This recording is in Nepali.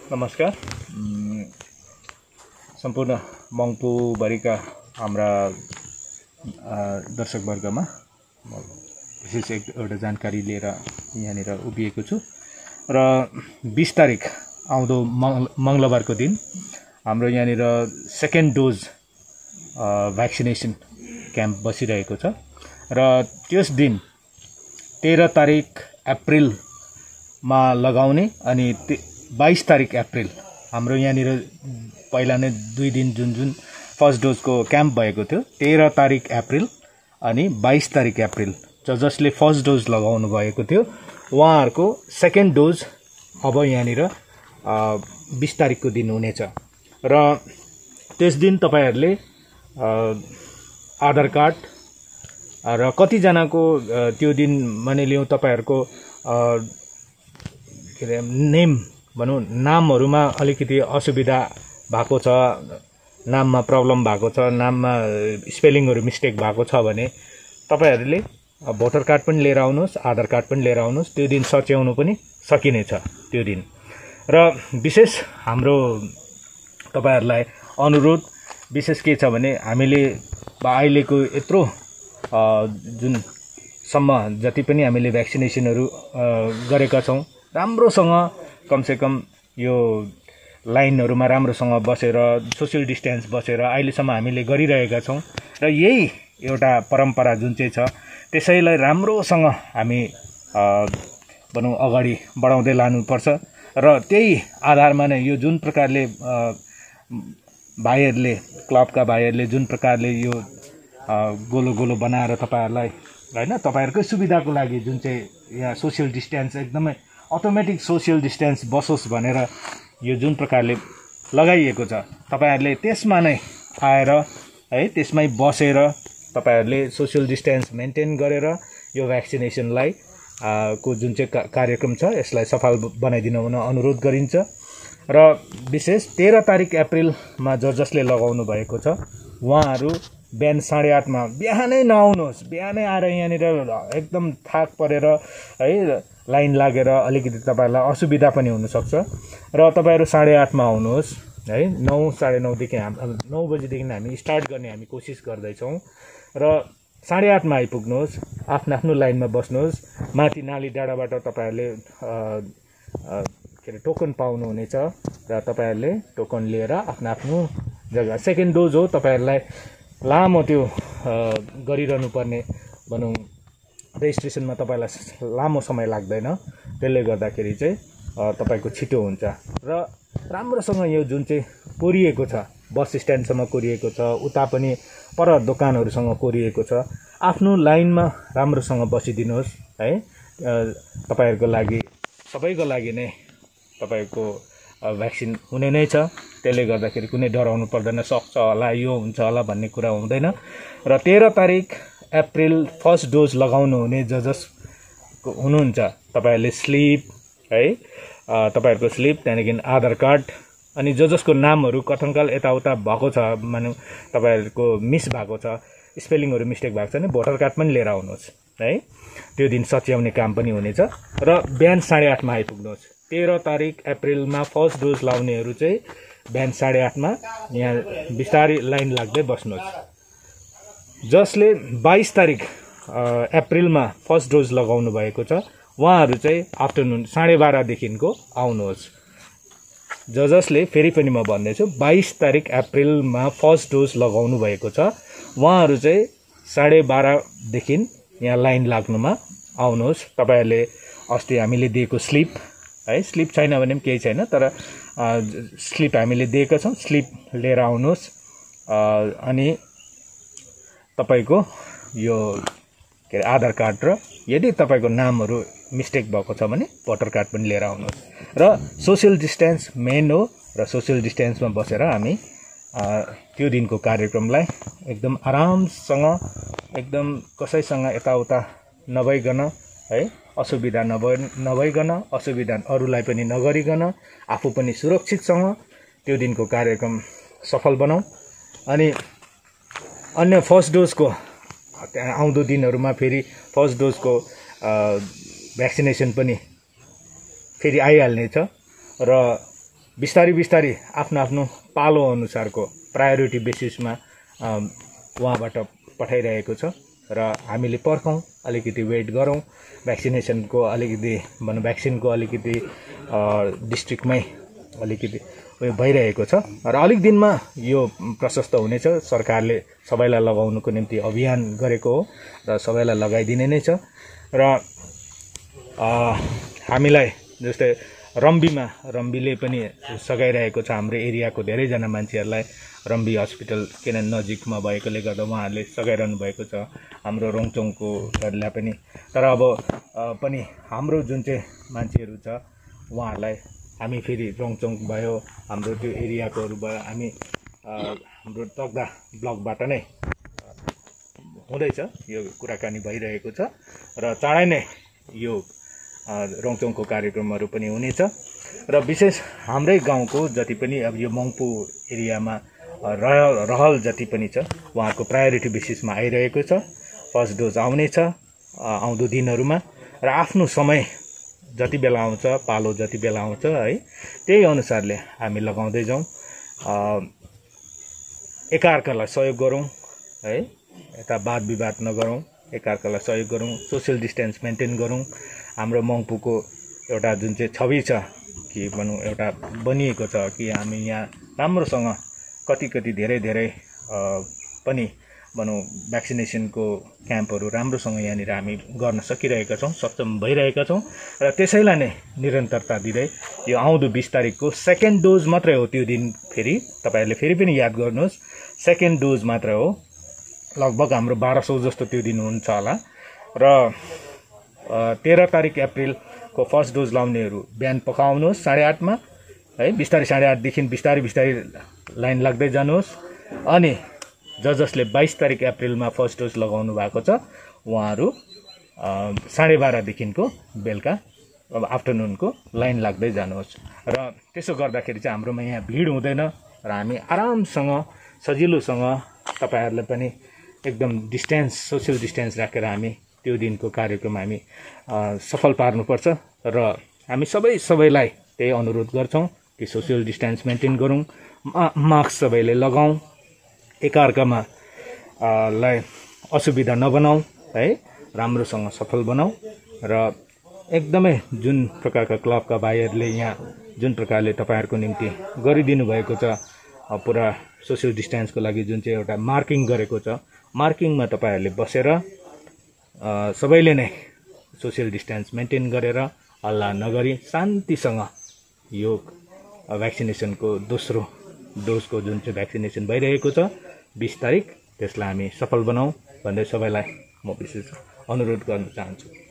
नमस्कार। सम्पूर्ण मङ्पुभरिका हाम्रा दर्शकवर्गमा विशेष एउटा जानकारी लिएर यहाँनिर उभिएको छु र 20 तारिक आउँदो मङ्गलबारको दिन हाम्रो यहाँनिर सेकेन्ड डोज भ्याक्सिनेसन क्याम्प बसिरहेको छ र त्यस दिन 13 तारिक अप्रिलमा लगाउने अनि 22 तारिक अप्रिल हाम्रो यहाँनिर पहिला नै 2 दिन जुन फर्स्ट डोजको क्याम्प भएको थियो 13 तारिक अप्रिल अनि 22 तारिक अप्रिल जसले फर्स्ट डोज लगाउनु भएको थियो उहाँहरूको सेकेन्ड डोज अब यहाँनिर 20 तारिकको दिन हुनेछ र त्यस दिन तपाईहरुले आधार कार्ड र कतिजनाको त्यो दिन माने लियौं तपाईहरुको नेम भनौं नामहरुमा अलिकति असुविधा भएको छ, नाममा प्रब्लम भएको छ, नाममा स्पेलिङहरु मिस्टेक भएको छ भने तपाईहरुले भोटर कार्ड पनि लिएर आउनुहोस्, आधार कार्ड पनि लिएर आउनुहोस्। त्यो दिन सच्याउनु पनि सकिनेछ त्यो दिन। र विशेष हाम्रो तपाईहरुलाई अनुरोध विशेष के छ भने हामीले अहिलेको यत्रो जुन सम्म जति पनि हामीले भ्याक्सिनेसनहरु गरेका छौं राम्रोसँग कमसेकम यो लाइनहरुमा राम्रोसँग बसेर सोशल डिस्टेन्स बसेर अहिलेसम्म हामीले गरिरहेका छौं र यही एउटा परम्परा जुन चाहिँ छ त्यसैलाई राम्रोसँग हामी भनौं अगाडि बढाउँदै लानुपर्छ र त्यही आधारमा नै यो जुन प्रकारले भाइहरुले क्लबका भाइहरुले जुन प्रकारले यो गोलो गोलो बनाएर तपाईहरुलाई हैन तपाईहरुकै सुविधाको लागि जुन चाहिँ यहाँ सोशल डिस्टेन्स एकदमै अटोमेटिक सोशल डिस्टेन्स बसोस् भनेर यो जुन प्रकारले लगाइएको छ तपाईहरुले त्यसमा नै आएर है त्यसमै बसेर तपाईहरुले सोशल डिस्टेन्स मेन्टेन गरेर यो भ्याक्सिनेसनलाई को जुन चाहिँ कार्यक्रम छ यसलाई सफल बनाइदिनु हुन अनुरोध गरिन्छ र विशेष 13 तारिक अप्रिलमा जसले लगाउनु भएको छ उहाँहरु बिहान 8:30 मा बिहानै नआउनुहोस्, बिहानै आएर यहाँनिर एकदम थाक परेर है लाइन लागेर अलिकति तपाईहरुलाई असुविधा पनि हुन सक्छ र तपाईहरु 8:30 मा आउनुहोस् है। 9 9:30 देखि 9 बजे देखि हामी स्टार्ट गर्ने हामी कोसिस गर्दै छौं र 8:30 मा आइपुग्नुहोस्, आफ्नो लाइनमा बस्नुहोस्। माथि नाली डाँडाबाट तपाईहरुले टोकन पाउनु हुनेछ र तपाईहरुले टोकन लिएर आफ्नो जग्गा सेकेन्ड डोज हो तपाईहरुलाई लामो त्यो गरिरहनु पर्ने भनौं रेजिस्ट्रेसनमा तपाईलाई लामो समय लाग्दैन, त्यसले गर्दाखेरि चाहिँ तपाईको छिटो हुन्छ र राम्रोसँग यो जुन चाहिँ कोरिएको छ बस स्ट्यान्डसम्म कोरिएको छ, उता पनि पर दोकानहरुसँग कोरिएको छ, आफ्नो लाइनमा राम्रोसँग बसिदिनुहोस् है। तपाईहरुको लागि सबैको लागि नै तपाईको भ्याक्सिन हुने नै छ, त्यसले गर्दाखेरि कुनै डराउनु पर्दैन, सक्छ होला यो हुन्छ होला भन्ने कुरा हुँदैन र 13 तारिक अप्रिल फर्स्ट डोज लगाउनु हुने जस हुनुहुन्छ तपाईहरुले स्लिप है तपाईहरुको स्लिप त्यहाँदेखि आधार कार्ड अनि जसको नामहरु कथंकाल यताउता भएको छ मानौ तपाईहरुको मिस भएको छ स्पेलिङहरु मिस्टेक भएको छ भने भोटर कार्ड पनि लिएर आउनुहोस् है। त्यो दिन सच्याउने काम पनि हुनेछ र बिहान 8:30 मा आइपुग्नुहोस्। 13 तारिक अप्रिलमा फर्स्ट डोज लाउनेहरु चाहिँ बिहान 8:30 मा यहाँ बिस्तारै लाइन लाग्दै बस्नुहोस्। जसले 22 तारिक अप्रिलमा फर्स्ट डोज लगाउनु भएको छ उहाँहरु चाहिँ आफ्टरनुन 12:30 देखिको आउनुहोस्। जसले फेरि पनि म भन्दै छु 22 तारिक अप्रिलमा फर्स्ट डोज लगाउनु भएको छ उहाँहरु चाहिँ 12:30 देखि यहाँ लाइन लाग्नुमा आउनुहोस्। तपाईहरुले अस्ति हामीले दिएको स्लिप है, स्लिप छैन भने पनि केही छैन तर स्लिप हामीले दिएका छौं, स्लिप लिएर आउनुहोस् अनि तपाईको यो आधार कार्ड र यदि तपाईको नामहरु मिस्टेक भएको छ भने भोटर कार्ड पनि लिएर आउनुहोस् र सोशल डिस्टेन्स मेन हो र सोशल डिस्टेन्समा बसेर हामी त्यो दिनको कार्यक्रमलाई एकदम आरामसँग एकदम कसैसँग यताउता नभइकन है असुविधा नभइकन असुविधा अरूलाई पनि नगरिकन आफू पनि सुरक्षितसँग त्यो दिनको कार्यक्रम सफल बनाऊ। अनि अन्य फर्स्ट डोजको आउँदो दिनहरुमा फेरि फर्स्ट डोजको भ्याक्सिनेसन पनि फेरि आइहाल्ने छ र बिस्तारै बिस्तारै आफ्नो पालो अनुसारको प्रायोरिटी बेसिसमा उहाँबाट पठाइरहेको छ र हामीले पर्खौँ, अलिकति वेट गरौँ। भ्याक्सिनेसनको अलिकति भनौँ भ्याक्सिनको अलिकति डिस्ट्रिक्टमै अलिकति उयो भइरहेको छ र अलिक दिनमा यो प्रशस्त हुनेछ। सरकारले सबैलाई लगाउनुको निम्ति अभियान गरेको हो र सबैलाई लगाइदिने नै छ। र हामीलाई जस्तै रम्बीले पनि सघाइरहेको छ। हाम्रो एरियाको धेरैजना मान्छेहरूलाई रम्बी हस्पिटल किन नजिकमा भएकोले गर्दा उहाँहरूले सघाइरहनु भएको छ। हाम्रो रोङचोङकोहरूलाई पनि। तर अब पनि हाम्रो जुन चाहिँ मान्छेहरू छ उहाँहरूलाई हामी फेरि रोङचोङ भयो, हाम्रो त्यो एरियाकोहरू भयो, हामी हाम्रो तकदा ब्लकबाट नै हुँदैछ, यो कुराकानी भइरहेको छ र चाँडै नै यो रोङचोङको कार्यक्रमहरू पनि हुनेछ। र विशेष हाम्रै गाउँको जति पनि अब यो मङ्पू एरियामा रहल जति पनि छ उहाँहरूको प्रायोरिटी बेसिसमा आइरहेको छ। फर्स्ट डोज आउनेछ आउँदो दिनहरूमा र आफ्नो समय जति बेला आउँछ, पालो जति बेला आउँछ है, त्यही अनुसारले हामी लगाउँदै जाउँ। एकाअर्कालाई सहयोग गरौँ है, यता वाद विवाद नगरौँ, एकाअर्कालाई सहयोग गरौँ, सोसियल डिस्टेन्स मेन्टेन गरौँ। हाम्रो मङ्पूको एउटा जुन चाहिँ छवि छ कि भनौँ एउटा बनिएको छ कि हामी यहाँ राम्रोसँग कति धेरै पनि भनौँ भ्याक्सिनेसनको क्याम्पहरू राम्रोसँग यहाँनिर हामी गर्न सकिरहेका छौँ, सक्षम भइरहेका छौँ र त्यसैलाई नै निरन्तरता दिँदै यो आउँदो 20 तारिकको सेकेन्ड डोज मात्रै हो। त्यो दिन फेरि तपाईँहरूले फेरि पनि याद गर्नुहोस्, सेकेन्ड डोज मात्रै हो। लगभग हाम्रो 1200 जस्तो त्यो दिन हुन्छ होला र 13 तारिक अप्रिलको फर्स्ट डोज लाउनेहरू बिहान पकाउनुहोस् 8:30 मा है, बिस्तारै 8:30 देखि बिस्तारै लाइन लाग्दै जानुहोस्। अनि जसले 22 तारिक अप्रिलमा फर्स्ट डोज लगाउनु भएको छ उहाँहरू 12:30 देखिको बेलुका अब आफ्टरनुनको लाइन लाग्दै जानुहोस्। र त्यसो गर्दाखेरि चाहिँ हाम्रोमा यहाँ भिड हुँदैन र हामी आरामसँग सजिलोसँग तपाईँहरूलाई पनि एकदम सोसियल डिस्टेन्स राखेर हामी त्यो दिनको कार्यक्रम हामी सफल पार्नुपर्छ र हामी सबैलाई त्यही अनुरोध गर्छौँ कि सोसियल डिस्टेन्स मेन्टेन गरौँ, मास्क सबैले लगाउँ, एकाअर्कामा लाई असुविधा नबनाऊ है, राम्रोसँग सफल बनाऊ। र एकदमै जुन प्रकारका क्लबका भाइहरूले यहाँ जुन प्रकारले तपाईँहरूको निम्ति गरिदिनु भएको छ पुरा सोसियल डिस्टेन्सको लागि जुन चाहिँ एउटा मार्किङ गरेको छ, मार्किङमा तपाईँहरूले बसेर सबैले नै सोसियल डिस्टेन्स मेन्टेन गरेर हल्ला नगरी शान्तिसँग यो भ्याक्सिनेसनको दोस्रो डोजको जुन चाहिँ भ्याक्सिनेसन भइरहेको छ 20 तारिक, त्यसलाई हामी सफल बनाऊ भन्दै सबैलाई म विशेष अनुरोध गर्न चाहन्छु।